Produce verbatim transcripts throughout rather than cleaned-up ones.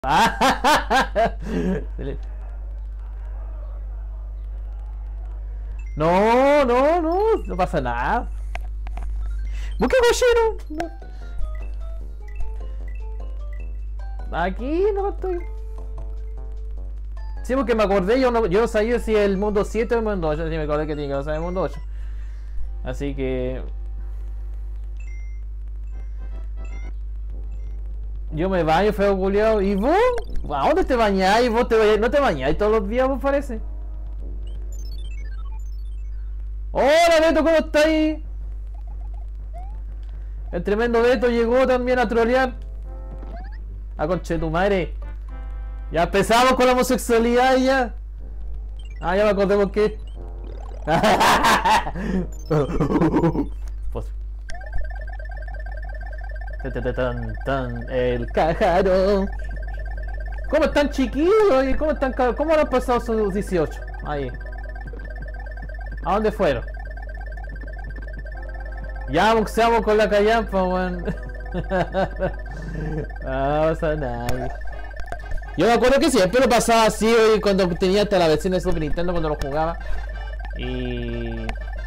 No, no, no, no pasa nada. ¿Vos qué cochino? No. Aquí no estoy. Sí, porque me acordé, yo no, yo no sabía si el mundo siete o el mundo ocho. Sí, me acordé que tiene que pasar el mundo ocho. Así que... Yo me baño, feo culiao. ¿Y vos? ¿A dónde te bañáis? ¿Vos te bañáis? ¿No te bañáis todos los días, vos parece? Hola Beto, ¿cómo estáis? El tremendo Beto llegó también a trolear. A conche tu madre. Ya empezamos con la homosexualidad y ya. Ah, ya me acordé por qué. Pues. Tan, tan, el cajaro. ¿Cómo están chiquillos? ¿Cómo están? ¿Cómo han pasado sus dieciocho? Ahí. ¿A dónde fueron? Ya boxeamos con la callampa, weón. Ah, pasa nada. Yo me acuerdo que siempre lo pasaba así, hoy cuando tenía hasta la versión de Super Nintendo cuando lo jugaba. Y...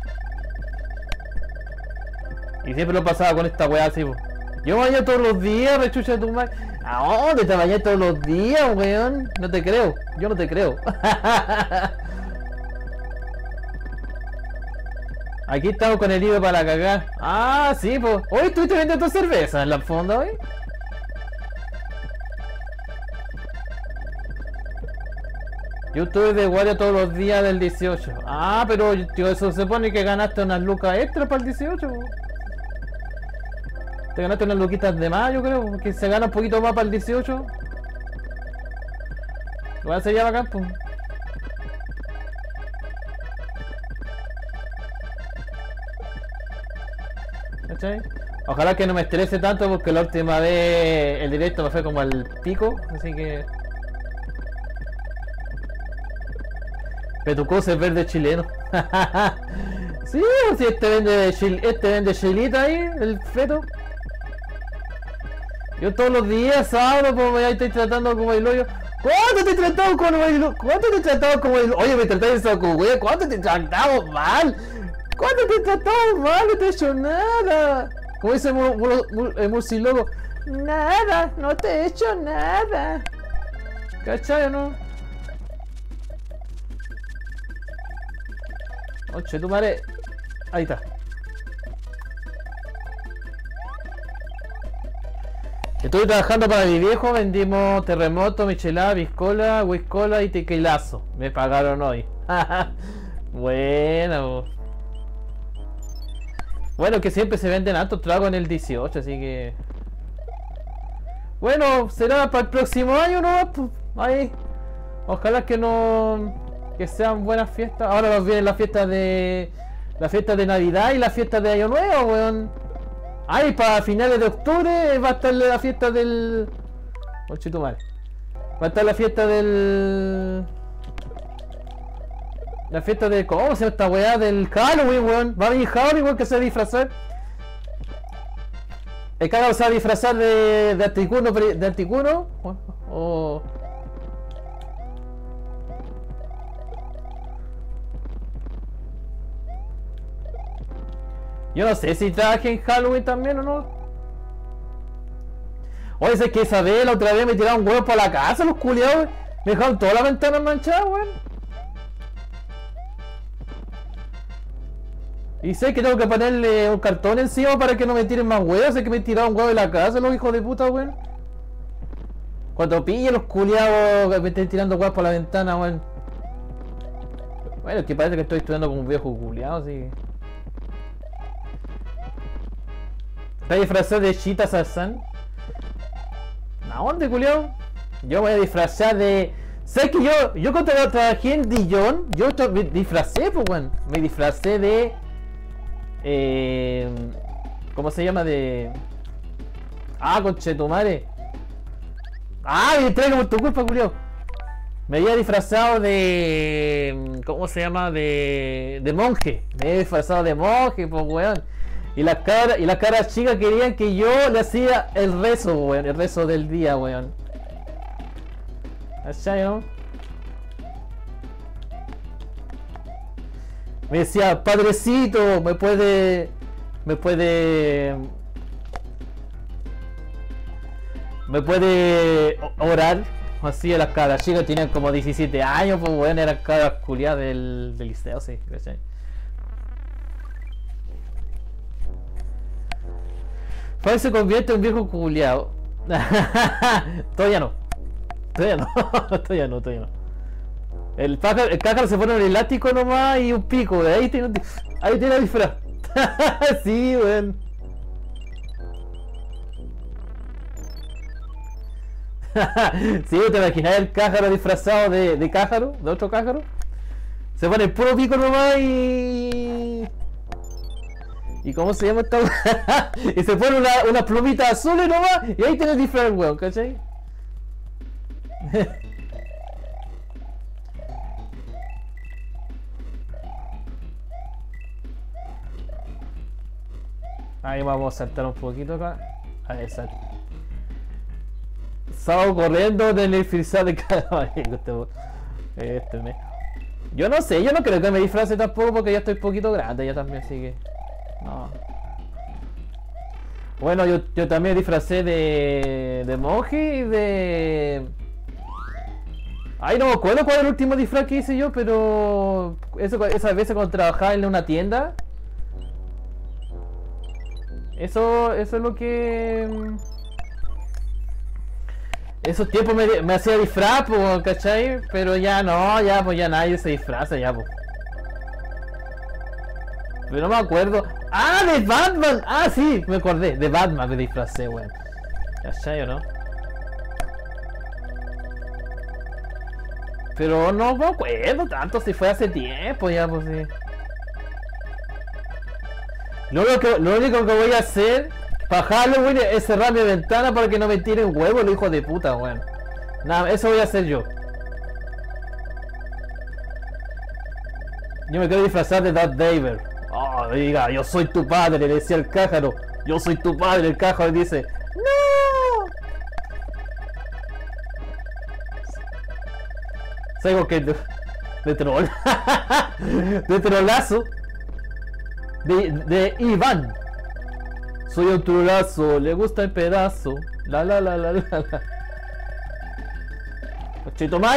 Y siempre lo pasaba con esta weá así, po. Yo me baño todos los días, rechucha de tu madre. ¿A dónde te bañas todos los días, weón? No te creo, yo no te creo. Aquí estamos con el libro para la cagada. Ah, sí, pues. Hoy estuviste vendiendo cerveza en la fonda, hoy. Yo estuve de guardia todos los días del dieciocho. Ah, pero tío, eso se supone que ganaste unas lucas extra para el dieciocho. Po. Te ganaste unas luquitas de más, yo creo. Que se gana un poquito más para el dieciocho. Igual sería bacán, pues. ¿Cachai? Ojalá que no me estrese tanto porque la última vez el directo me fue como al pico, así que... Petucoso es verde chileno. Sí, si este vende chil, este vende chilita ahí, el feto. Yo todos los días, sábado, pues ya estoy tratando como el hoyo. ¿Cuánto te he tratado como el hoyo? ¿Cuánto te he tratado como el hoyo? Oye, me trataste como güey, ¿cuánto te he tratado mal? ¿Cuánto te he tratado mal? No te he hecho nada. Como dice el murciélago, nada, no te he hecho nada. ¿Cachai o no? Oche, tu madre. Ahí está. Estuve trabajando para mi viejo, vendimos terremoto, michelada, biscola, whiskola y tequilazo. Me pagaron hoy. Bueno. Bueno, que siempre se venden altos tragos en el dieciocho, así que... Bueno, será para el próximo año, ¿no? Pues, ahí. Ojalá que no... Que sean buenas fiestas. Ahora nos vienen las fiestas de... La fiesta de Navidad y la fiesta de Año Nuevo, weón. Ay, para finales de octubre va a estar la fiesta del... Conchito mal. Va a estar la fiesta del... La fiesta de... ¿Cómo se llama esta weá? Del Halloween, weón. Va a venir Halloween, weón, que se va a disfrazar. El cagado se va a disfrazar de... De Articuno, de Articuno. O... o... Yo no sé si traje en Halloween también o no. Oye, sé que esa vez la otra vez me tiraron huevos para la casa, los culiados. Me dejaron todas las ventanas manchadas, weón. Y sé que tengo que ponerle un cartón encima para que no me tiren más huevos. Sé que me tiraron huevos de la casa, los hijos de puta, weón. Cuando pille los culiados que me estén tirando huevos por la ventana, weón. Bueno, es que parece que estoy estudiando como un viejo culiado, así. ¿Te disfrazado de Chita Sarzán? ¿A dónde, culiao? Yo voy a disfrazar de... ¿Sabes que yo, yo cuando trabajé en Dijon, yo me disfracé, pues, weón. Me disfracé de... Eh, ¿Cómo se llama? De... Ah, conchetumare. Ah, me traigo por tu culpa, culiao. Me había disfrazado de... ¿Cómo se llama? De... De monje. Me había disfrazado de monje, pues, weón. Y las caras y las caras chicas querían que yo le hacía el rezo, weón, el rezo del día, weón. ¿Cachai, no? Me decía, padrecito, me puede... Me puede... Me puede orar. Así a las cabras chicas tenían como diecisiete años, pues bueno, eran cabras culiadas del, del liceo, sí, ¿cachai? Fabi se convierte en un viejo culiado. Todavía no. Todavía no, todavía no, todavía no. El pájaro, el pájaro se pone un elástico nomás y un pico, de ahí tiene un, ahí tiene el disfraz. Sí, weón. Sí, ¿te imaginas el cájaro disfrazado de, de cájaro? ¿De otro cájaro? Se pone el puro pico nomás y... ¿Y cómo se llama esta? Y se pone una, una plumita azul nomás y ahí tiene el disfraz, weón, ¿cachai? Ahí vamos a saltar un poquito acá. Ahí salta. Estaba corriendo en el disfraz de cada este me... Yo no sé, yo no creo que me disfrace tampoco porque ya estoy poquito grande ya también, así que... No. Bueno, yo, yo también disfracé de... de monje y de... Ay, no me acuerdo cuál era el último disfraz que hice yo, pero... Eso, esas veces cuando trabajaba en una tienda... Eso, eso es lo que... Esos tiempos me, me hacía disfraz, pues, ¿cachai? Pero ya no, ya pues ya nadie se disfraza, ya pues. Pero no me acuerdo. ¡Ah, de Batman! Ah, sí, me acordé, de Batman me disfracé, weón. ¿Cachai o no? Pero no me acuerdo tanto, si fue hace tiempo ya, pues sí. Lo único que, lo único que voy a hacer para Halloween es cerrar mi ventana para que no me tiren huevos los hijos de puta, weón. Nada, eso voy a hacer yo. Yo me quiero disfrazar de Darth Vader. Oh, diga, yo soy tu padre, le decía el cájaro. Yo soy tu padre, el cájaro dice, ¡no! Salgo que de, de troll. De trolazo. De, de Iván. Soy un trolazo, le gusta el pedazo. La la la la la la. ¡Chito madre!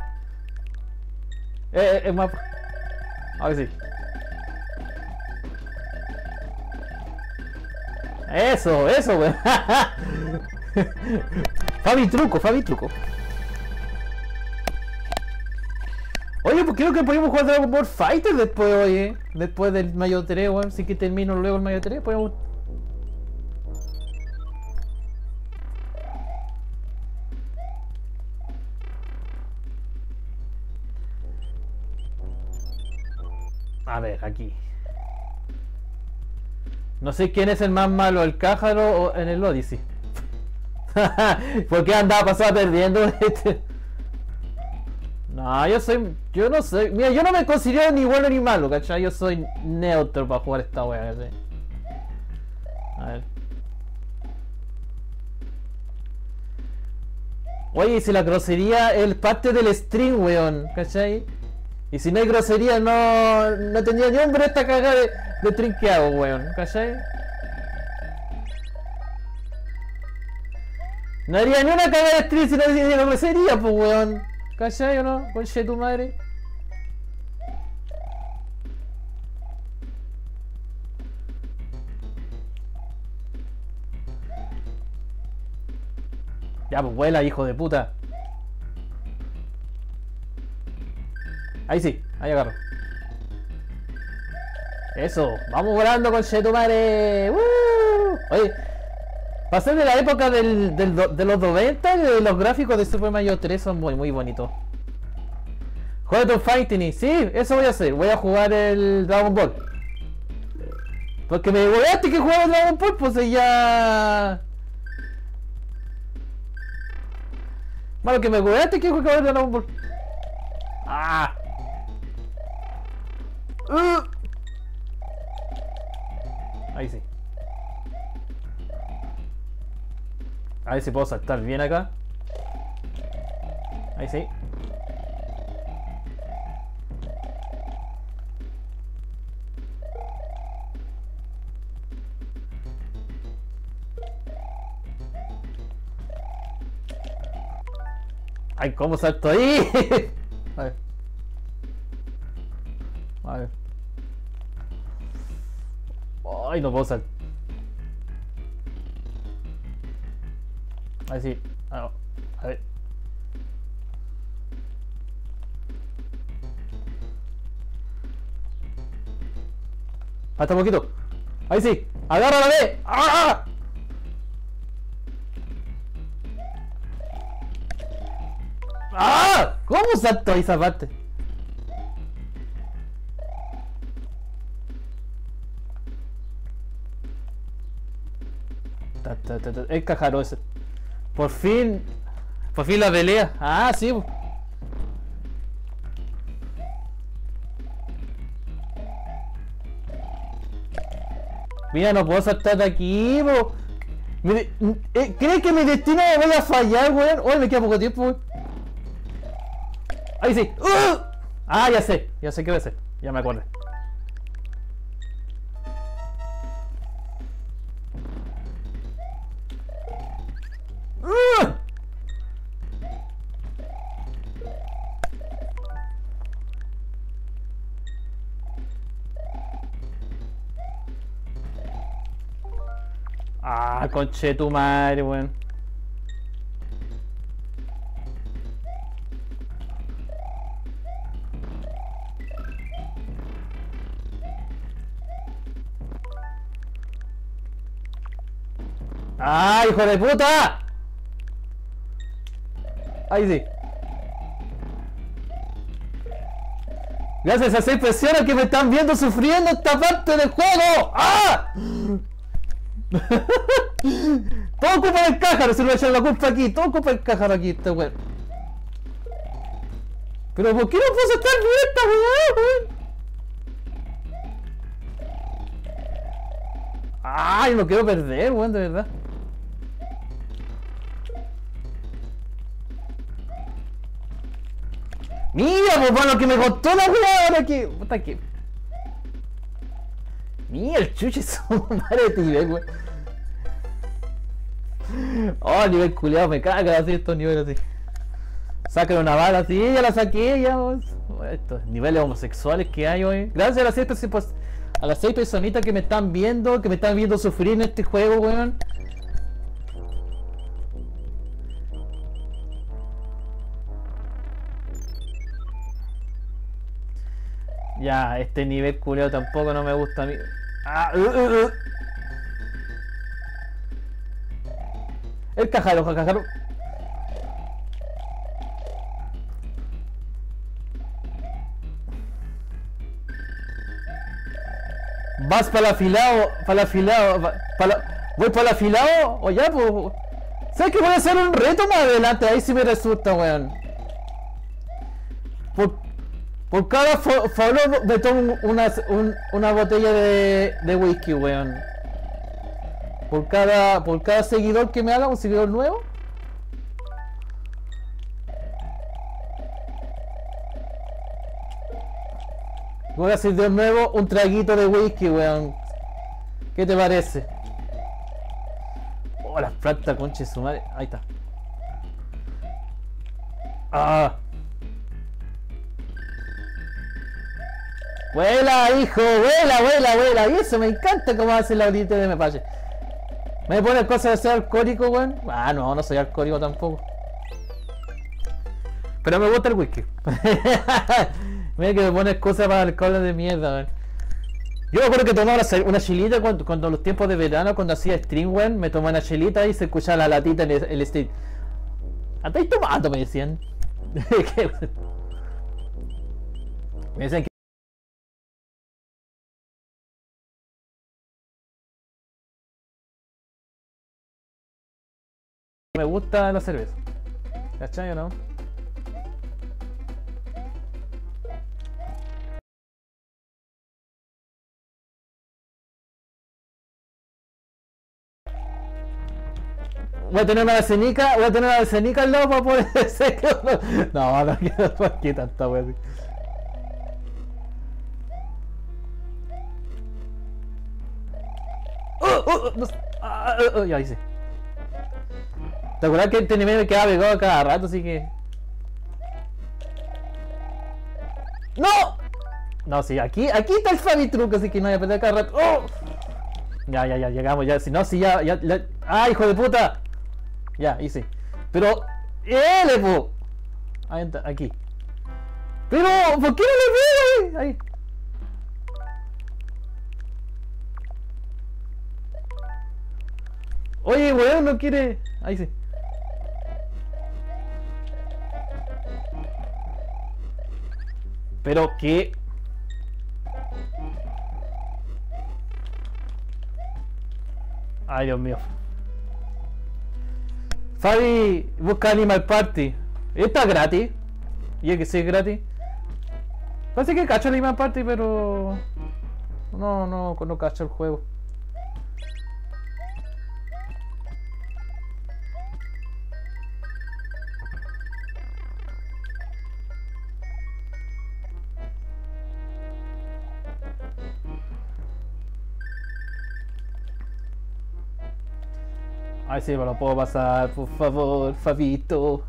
Eh, eh, es más. A ver si. Eso, eso, wey. Fabi truco, Fabi truco. Oye, pues creo que podemos jugar Dragon Ball Fighter después, oye. Después del Mayo tres, weón. Si que termino luego el Mayo tres, podemos. A ver, aquí. No sé quién es el más malo, el Cájaro o en el Odyssey. ¿Por qué andaba pasada perdiendo este? No, yo soy... Yo no soy... Mira, yo no me considero ni bueno ni malo, ¿cachai? Yo soy neutro para jugar esta wea, ¿cachai? A ver. Oye, si la grosería es parte del stream, weón, ¿cachai? Y si no hay grosería, no... No tendría ni hombre esta cagada de, de stream que hago, weón, ¿cachai? No haría ni una cagada de stream si no hubiera grosería, pues, weón. ¿Cachai o no? Conche tu madre. Ya, pues vuela, hijo de puta. Ahí sí, ahí agarro. Eso, vamos volando, conche tu madre. ¡Uh! Oye, pasé de la época del, del, de los noventa y los gráficos de Super Mario tres son muy, muy bonitos. Juega tu Fighting, sí, eso voy a hacer. Voy a jugar el Dragon Ball. Porque me hueaste que jugaba el Dragon Ball, pues ya... Malo que me hueaste que jugaba el Dragon Ball. Ah. Uh. Ahí sí. A ver si puedo saltar bien acá. Ahí sí. Ay, ¿cómo salto ahí? A ver. A ver. Ay, no puedo saltar. Ahí sí. A a ver. Hasta poquito. Ahí sí. Agárrala, ve. ¡Ah! ¡Ah! ¿Cómo salto ahí esa parte? Ta, ta, ta, ta. El cajaro ese. Por fin. Por fin la pelea. Ah, sí. po. Mira, no puedo saltar de aquí, po. Mi de- eh, ¿Crees que mi destino me vaya a fallar, weón? Hoy me queda poco tiempo, weón. Ahí sí. ¡Uh! Ah, ya sé. Ya sé qué voy a hacer. Ya me acordé. ¡Uh! Ah, conche tu madre, weón. ¡Ah, hijo de puta! Ahí sí. Gracias a seis personas que me están viendo sufriendo esta parte del juego. ¡Ah! Todo culpa del cájaro, se lo voy a echar la culpa aquí. Todo culpa del cájaro aquí, este weón. Pero ¿por qué no puedo estar bien esta weá, weón? Ay, no quiero perder, weón, de verdad. Mira, pues bueno, que me costó la weá ahora que. Puta que. Mira, el chuche es un madre de nivel, weón. Oh, nivel culiado, me caga así estos niveles así. Sacan una bala así, ya la saqué, ya, weón. Estos niveles homosexuales que hay, weón. Gracias a las seis, perso- pues, a las seis personitas que me están viendo, que me están viendo sufrir en este juego, weón. Ya, este nivel culiado tampoco no me gusta a mí. Ah, uh, uh, uh. El cajaro, el cajaro. ¿Vas para el afilado? ¿Para el afilado? pa- Para la- ¿Voy para el afilado? O ya, pues. ¿Sabes que voy a hacer un reto más adelante? Ahí sí me resulta, weón. Por, por cada fo- follow me tomo una, un- una botella de, de whisky, weón. Por cada, por cada seguidor que me haga, un seguidor nuevo. Voy a hacer de nuevo un traguito de whisky, weón. ¿Qué te parece? Oh, las plantas, conche su madre. Ahí está. Ah. Vuela, hijo, vuela, vuela, vuela. Y eso me encanta cómo hace la bolita de Mepache. Me pone cosas de ser alcohólico, weón. Ah, no, no soy alcohólico tampoco. Pero me gusta el whisky. Mira que me pones cosas para alcohol de mierda, weón. Yo me acuerdo que tomaba una, una chilita cuando, cuando los tiempos de verano, cuando hacía stream, weón, me tomaba una chilita y se escuchaba la latita en el, el stream. ¿Ah, estáis tomando? Me decían. ¿Qué? Me decían que me gusta la cerveza. ¿Cachai o no? Voy a tener una escenica, voy a tener una escenica al lado para poder hacer que no. No, no quiero por qué tanta wea. Oh, oh, oh, no, ah, oh, oh, ya hice. ¿Te acuerdas que este nivel me quedaba pegado cada rato, así que. ¡No! No, sí, aquí, aquí está el Fabi truco, así que no voy a perder cada rato. ¡Oh! Ya, ya, ya, llegamos, ya, si no, si ya, ya, ya. ¡Ah, hijo de puta! Ya, hice. Pero, ¡ele, po! Ahí está, aquí. Pero, ¿por qué no le veo? Ahí. Oye, weón, no quiere. Ahí sí. Pero qué. Ay, Dios mío. Fabi, busca Animal Party. Está gratis. Y es que sí es gratis. Parece que cacho el Animal Party, pero. No, no, no cacho el juego. Ay, sí, me lo puedo pasar, por favor, Fabito.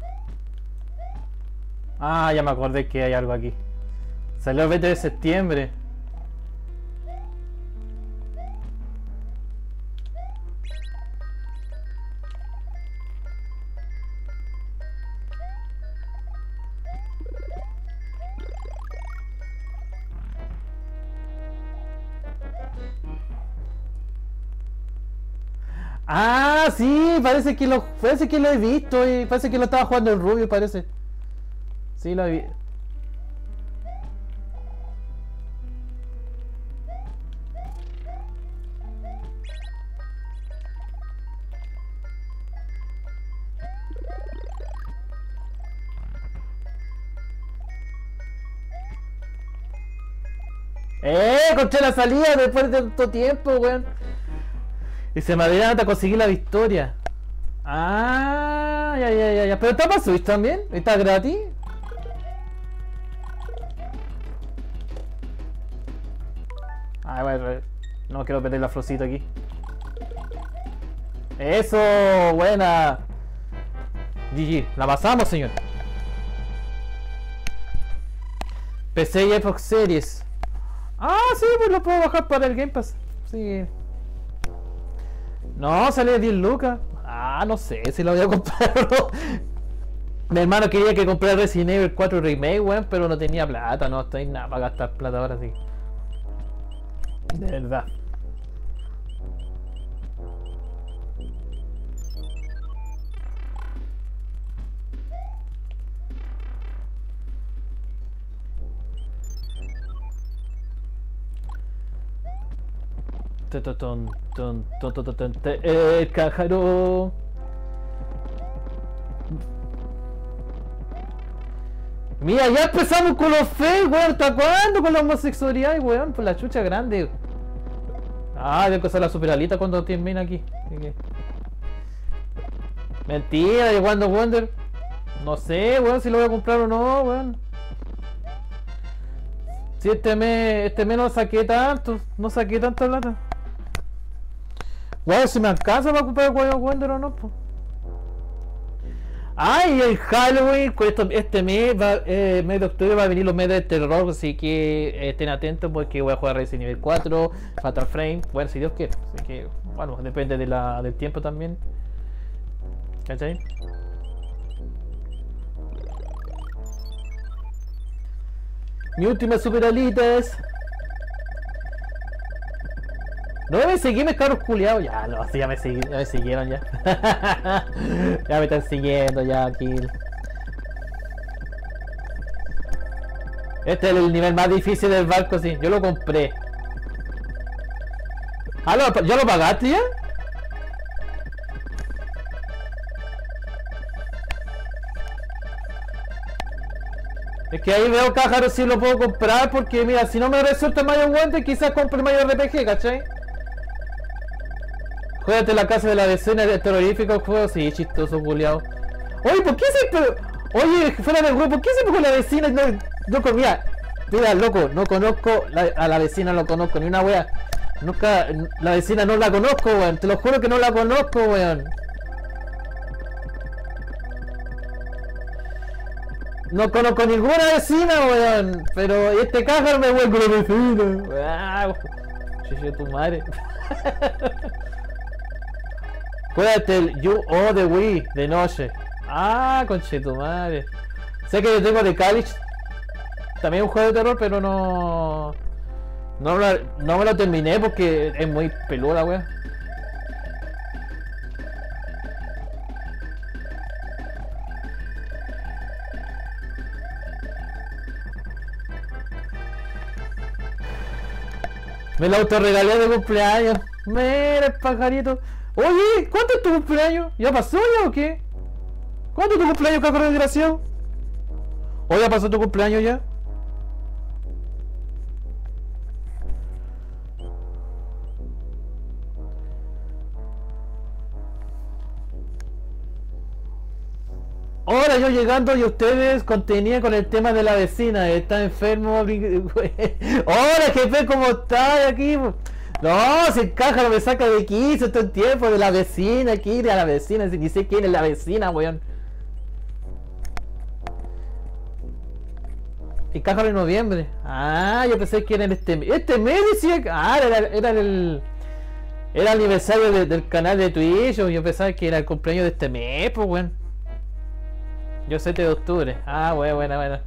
Ah, ya me acordé que hay algo aquí. Salió el veinte de septiembre. Ah, sí, parece que lo, parece que lo he visto y parece que lo estaba jugando el Rubio, parece. Sí, lo vi. ¡Eh! Encontré la salida después de tanto tiempo, weón. Y se me adelanta a conseguir la victoria. Ah, ya, ya, ya, ya. Pero está para Switch también. Está gratis. Ay, bueno, no quiero perder la florcita aquí. Eso, buena. G G, la pasamos, señor. P C y Xbox Series. Ah, sí, pues lo puedo bajar para el Game Pass. Sí. No, sale diez lucas. Ah, no sé si lo voy a comprar o no. Mi hermano quería que comprara Resident Evil cuatro Remake, weón, pero no tenía plata, no estoy nada para gastar plata ahora sí. De verdad. Ton, ton, ton, ton, ton, ton, el cájaro. Mira, ya empezamos con los fakes, weón. ¿Hasta cuándo con la homosexualidad, weón? Por la chucha grande. Ah, debe pasar la superalita cuando termina aquí. ¿Qué? Mentira, de Wonder Wonder. No sé, weón, si lo voy a comprar o no, weón. Si este mes, este mes no saqué tanto, no saqué tanta plata. Weón, si me alcanza para comprar Wonder Wonder o no, po. Ay, el Halloween, esto, este mes, va, eh, mes de octubre va a venir los meses de terror, así que eh, estén atentos porque voy a jugar Resident Evil cuatro, Fatal Frame, bueno, si Dios quiere, así que, bueno, depende de la, del tiempo también. ¿Cachai? Mi última superalitas. No me seguí, caros culiados. Ya, no, sí, ya me, segui, ya me siguieron ya. Ya me están siguiendo ya aquí. Este es el nivel más difícil del barco, sí. Yo lo compré. Ah, ¿lo, ¿ya lo pagaste ya? Es que ahí veo cájaros si lo puedo comprar porque mira, si no me resulta Mario Wonder, quizás compre Mario R P G, ¿cachai? Juégate la casa de la vecina de terrorífico juego. Sí, chistoso, culiao. Oye, ¿por qué se... Pero... Oye, fuera del grupo, ¿por qué se con la vecina? No, loco, mira. Mira, loco, no conozco la, a la vecina, no conozco ni una wea. Nunca... La vecina no la conozco, weón. Te lo juro que no la conozco, weón. No conozco ninguna vecina, weón. Pero este caja me vuelve con la vecina. Chiche tu madre. Juégate el You Oh de Wii de noche. Ah, conche tu madre. Sé que yo tengo de Calich. También un juego de terror, pero no. No, lo, no me lo terminé porque es muy peluda, weón. Me lo autorregalé de cumpleaños. Mira el pajarito. Oye, ¿cuánto es tu cumpleaños? ¿Ya pasó ya o qué? ¿Cuánto es tu cumpleaños, caco desgraciado? ¿O ya pasó tu cumpleaños ya? Ahora yo llegando y ustedes contenían con el tema de la vecina. Está enfermo. Hola jefe, ¿cómo estás aquí? No, si encaja, no me saca de quicio todo el tiempo de la vecina aquí, de la vecina, si ni sé quién es la vecina, weón. Encaja en noviembre. Ah, yo pensé que era en este mes. Este mes decía que... Ah, era, era el... Era el aniversario de, del canal de Twitch. Yo pensaba que era el cumpleaños de este mes, pues, weón. Yo siete de octubre. Ah, bueno, bueno, bueno.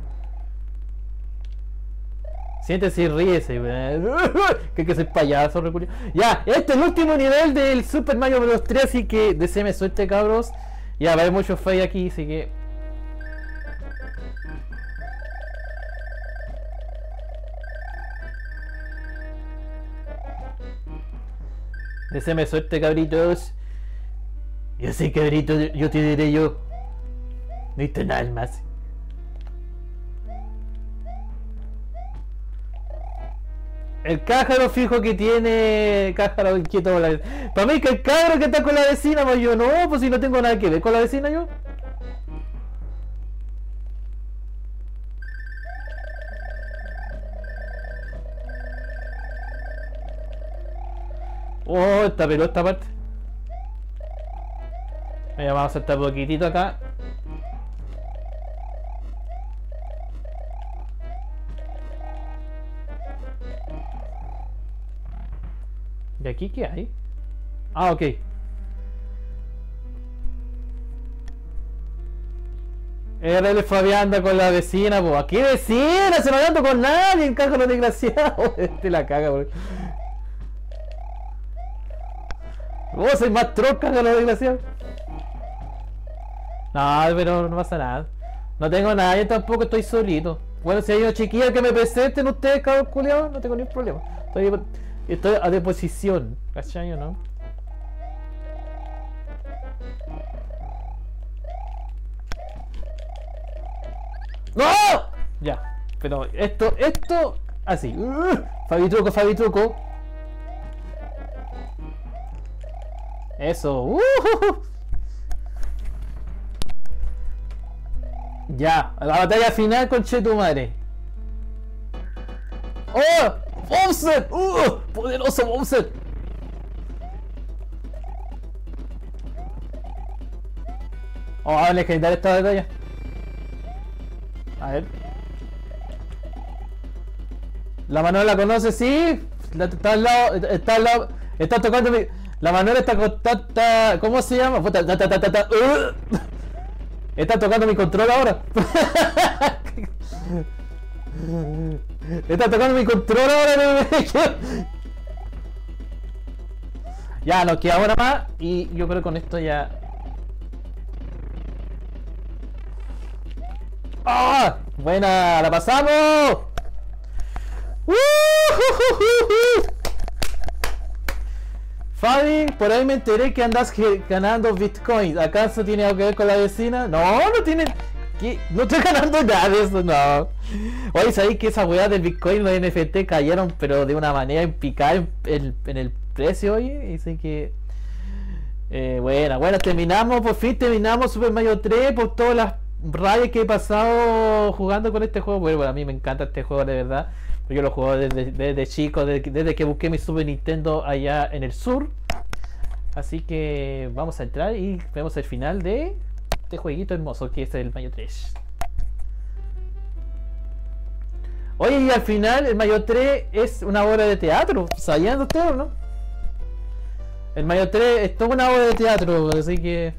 Siéntese y ríese, weón. Que que soy payaso, recurio. Ya, este es el último nivel del Super Mario Bros. tres, así que deseame suerte, cabros. Ya, va a haber mucho fail aquí, así que... Deseame suerte, cabritos. Yo sé, cabrito, yo te diré yo. No hice nada más. El cájaro fijo que tiene. Cájaro inquieto con la vecina. Para mí que el cájaro que está con la vecina, pues yo no, pues si no tengo nada que ver con la vecina yo. Oh, esta peló esta parte. Mira, vamos a saltar poquitito acá. ¿Y aquí qué hay? Ah, ok. Era el Fabián anda con la vecina, pues. ¿Qué vecina? Se no ando con nadie, encajo los desgraciados. Este la caga, bro. Vos sois más troca que los desgraciados. No, pero no pasa nada. No tengo nada, yo tampoco estoy solito. Bueno, si hay una chiquilla que me presenten ustedes, cabros culiados, no tengo ningún problema. Estoy, estoy a disposición, ¿cachai o no? ¡No! Ya, pero esto, esto, así. Uh, Fabi truco, Fabi truco. Eso. Uh, uh, uh. Ya, la batalla final con Chetumare. ¡Oh! ¡Bowser! ¡Uh! ¡Poderoso Bowser! Oh, a ver, legendar esta batalla. A ver. La Manuela la conoce, sí. La, está al lado, está al lado. Está tocando mi. La Manuela está, está, está ¿cómo se llama? Puta, ta, ta, ta, ta, ta, uh. Está tocando mi control ahora. Está tocando mi control ahora. Ya, nos queda ahora más. Y yo creo que con esto ya. ¡Ah! ¡Buena! ¡La pasamos! ¡Uh! Fabi, por ahí me enteré que andas ganando bitcoins. ¿Acaso tiene algo que ver con la vecina? No, no tiene. ¿Qué? No estoy ganando nada de eso, no. Oye, ¿sabéis que esa weá del bitcoin, los N F T cayeron, pero de una manera impicada en el, en el precio, oye? Dice que. Eh, bueno, bueno, terminamos, por fin terminamos Super Mario tres por todas las rayas que he pasado jugando con este juego. Bueno, bueno, a mí me encanta este juego de verdad. Yo lo juego desde, desde chico, desde, desde que busqué mi Super Nintendo allá en el sur. Así que vamos a entrar y vemos el final de este jueguito hermoso que es el Mario tres. Oye, y al final el Mario tres es una obra de teatro. ¿Sabían ustedes, no? El Mario tres es toda una obra de teatro, así que...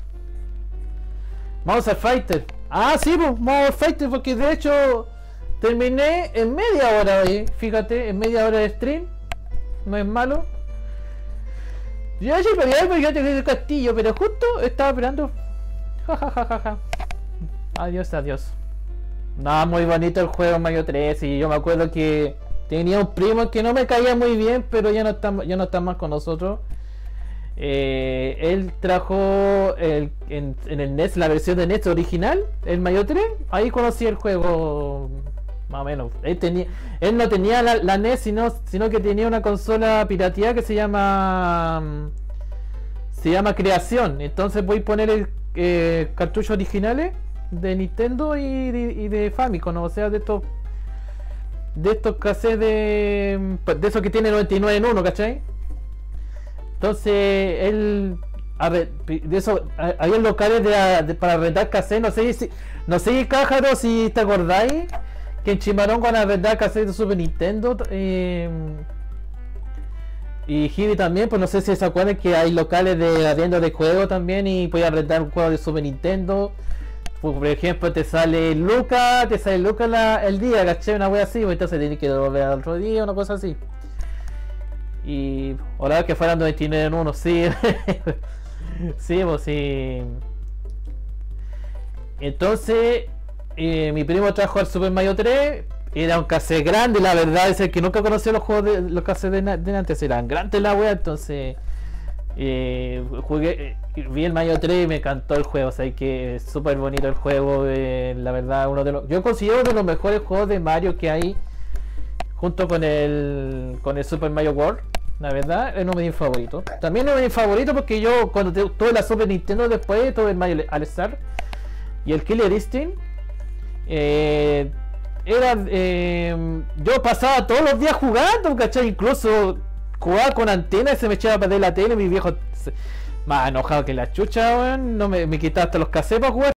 Vamos al Fighter. Ah, sí, pues, vamos al Fighter porque de hecho terminé en media hora hoy. Fíjate, en media hora de stream. No es malo. Yo ya para allá porque ya tengo el castillo, pero justo estaba esperando. Ja, ja, ja, ja, ja. Adiós, adiós. No, muy bonito el juego Mario tres. Y yo me acuerdo que tenía un primo que no me caía muy bien, pero ya no está, ya no está más con nosotros. Eh, él trajo el, en, en el N E S, la versión de N E S original, el Mario tres. Ahí conocí el juego, más o menos. Él, tenía, él no tenía la, la N E S, sino, sino que tenía una consola pirateada que se llama se llama Creación. Entonces voy a poner el eh, cartuchos originales de Nintendo y de, y de Famicom, ¿no? O sea, de estos de estos cassettes de de esos que tiene noventa y nueve en uno, ¿cachai? Entonces él de eso había locales de, de, para rentar cassette. No sé si no sé, Cájaro, si te acordáis que en Chimarón van a rentar cassette de Super Nintendo, eh, y Hibi también, pues no sé si se acuerdan que hay locales de arriendo de juego también y puedes rentar un juego de Super Nintendo. Por ejemplo, te sale Luca, te sale Luca la, el día, ¿cachai? Una wea así, pues entonces tienes que devolver al otro día, una cosa así. Y ahora que fueran noventa y nueve en uno, sí. Sí, pues sí. Entonces, eh, mi primo trajo al Super Mario tres. Era un cassette grande, la verdad es el que nunca conoció los juegos de los cassettes de, de antes, eran grandes la wea. Entonces eh, jugué, eh, vi el Mario tres y me encantó el juego. O sea, que es súper bonito el juego, eh, la verdad, uno de los, yo considero uno de los mejores juegos de Mario que hay, junto con el con el Super Mario World. La verdad, es uno de mis favoritos. También es uno de mis favoritos porque yo cuando tuve la Super Nintendo después tuve el Mario All-Star y el Killer Instinct. Eh, era eh, yo pasaba todos los días jugando, ¿cachai? Incluso jugaba con antena y se me echaba a perder la tele. Mi viejo más enojado que la chucha, weón. No me, me quitaba hasta los cassettes para jugar.